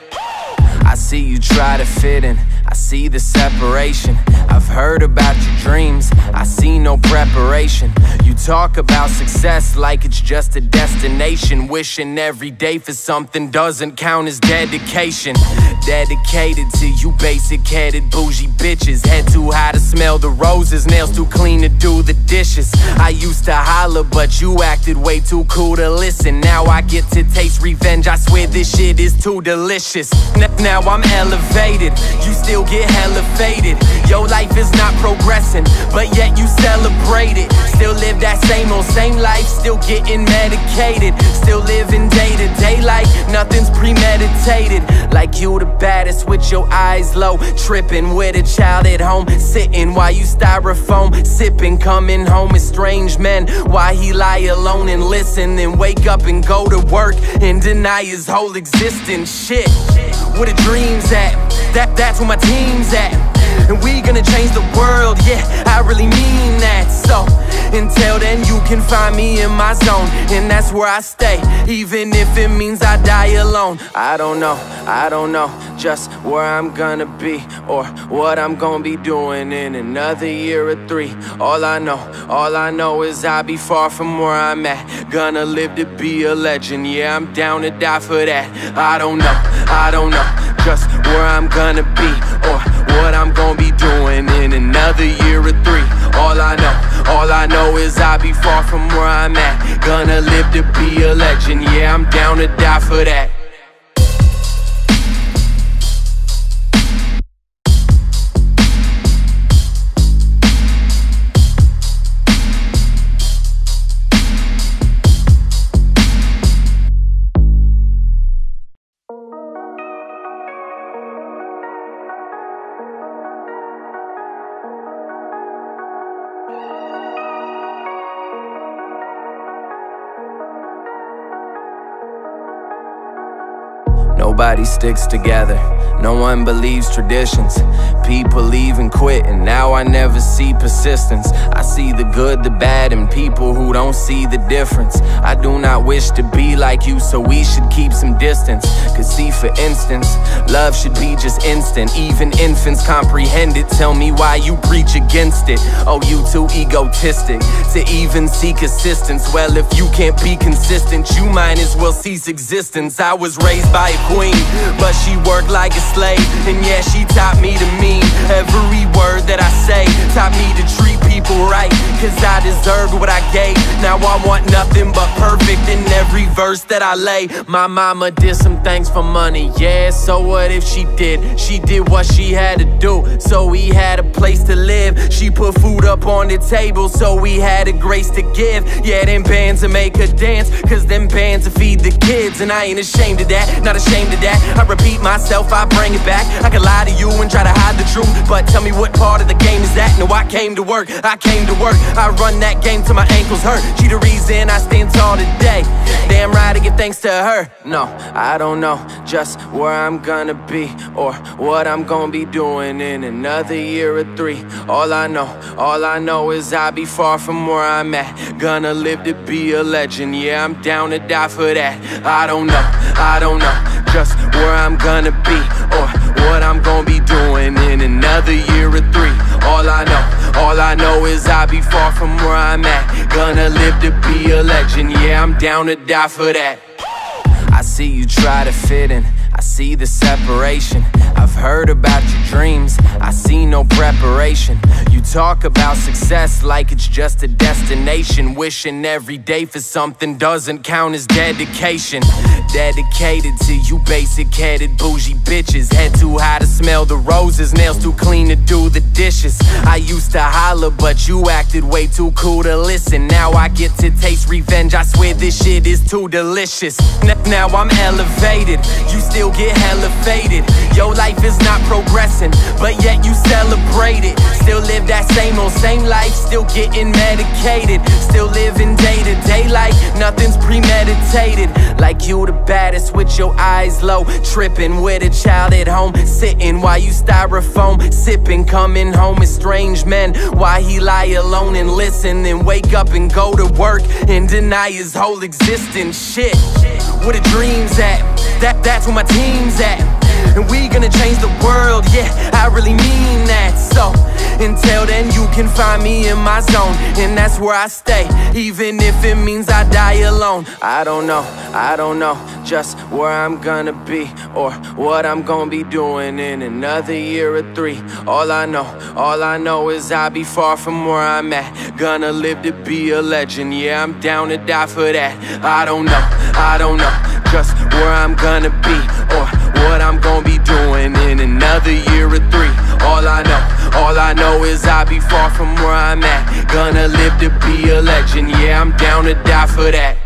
I see you try to fit in, I see the separation. I've heard about your dreams, I see no preparation. You talk about success like it's just a destination, wishing every day for something doesn't count as dedication. Dedicated to you basic-headed bougie bitches. Head too high to smell the roses, nails too clean to do the dishes. I used to holler, but you acted way too cool to listen. Now I get to taste revenge, I swear this shit is too delicious. N now I'm elevated, you still get hella faded. Your life is not progressing, but yet you celebrate it. Still live that same old same life, still getting medicated. Still living day to day like nothing's premeditated. Like you the baddest with your eyes low, tripping with a child at home, sitting while you styrofoam, sipping, coming home as strange men. Why he lie alone and listen, then wake up and go to work and deny his whole existence? Shit, where the dreams at? That, that's where my team's at. And we gonna change the world, yeah, I really mean that. So, until then you can find me in my zone, and that's where I stay, even if it means I die alone. I don't know, I don't know just where I'm gonna be, or what I'm gonna be doing in another year or three. All I know, all I know is I'll be far from where I'm at. Gonna live to be a legend, yeah, I'm down to die for that. I don't know, I don't know just where I'm gonna be, or what I'm gonna be doing in another year or three. All I know, all I know is I'll be far from where I'm at. Gonna live to be a legend, yeah, I'm down to die for that. Nobody sticks together, no one believes traditions. People leave and quit, and now I never see persistence. I see the good, the bad, and people who don't see the difference. I do not wish to be like you, so we should keep some distance. Cause see, for instance, love should be just instant. Even infants comprehend it. Tell me why you preach against it. Oh, you too egotistic to even seek assistance. Well, if you can't be consistent, you might as well cease existence. I was raised by a queen, but she worked like a slave. And yeah, she taught me to mean every word that I say. Taught me to treat people right, cause I deserved what I gave. Now I want nothing but perfect in every verse that I lay. My mama did some things for money, yeah, so what if she did? She did what she had to do, so we had a place to live. She put food up on the table, so we had a grace to give. Yeah, them bands will make her dance, cause them bands will feed the kids. And I ain't ashamed of that, not ashamed of that. I repeat myself, I bring it back. I can lie to you and try to hide the truth, but tell me what part of the game is that? No, I came to work, I came to work. I run that game till my ankles hurt. She the reason I stand tall today. Damn right, I give thanks to her. No, I don't know just where I'm gonna be, or what I'm gonna be doing in another year or three. All I know, all I know is I'll be far from where I'm at. Gonna live to be a legend, yeah, I'm down to die for that. I don't know, I don't know just where I'm gonna be, or what I'm gonna be doing in another year or three. All I know, all I know is I'll be far from where I'm at. Gonna live to be a legend, yeah, I'm down to die for that. I see you try to fit in, I see the separation. I've heard about your dreams, I see no preparation. You talk about success like it's just a destination. Wishing every day for something doesn't count as dedication. Dedicated to you basic-headed bougie bitches. Head too high to smell the roses, nails too clean to do the dishes. I used to holler, but you acted way too cool to listen. Now I get to taste revenge, I swear this shit is too delicious. N now I'm elevated, you still get hella faded. Your life is not progressing, but yet you celebrate it. Still live that same old same life, still getting medicated. Still living day to day like nothing's premeditated. Like you the baddest with your eyes low, tripping with a child at home, sitting while you styrofoam, sipping, coming home as strange men. Why he lie alone and listen, then wake up and go to work and deny his whole existence? Shit, where the dreams at? That, that's where my team's at. And we gonna change the world, yeah, I really mean that. So, until then you can find me in my zone, and that's where I stay, even if it means I die alone. I don't know, I don't know just where I'm gonna be, or what I'm gonna be doing in another year or three. All I know, all I know is I'll be far from where I'm at. Gonna live to be a legend, yeah, I'm down to die for that. I don't know, I don't know just where I'm gonna be, or what I'm gonna be doing in another year or three. All I know, all I know is I'll be far from where I'm at. Gonna live to be a legend, yeah, I'm down to die for that.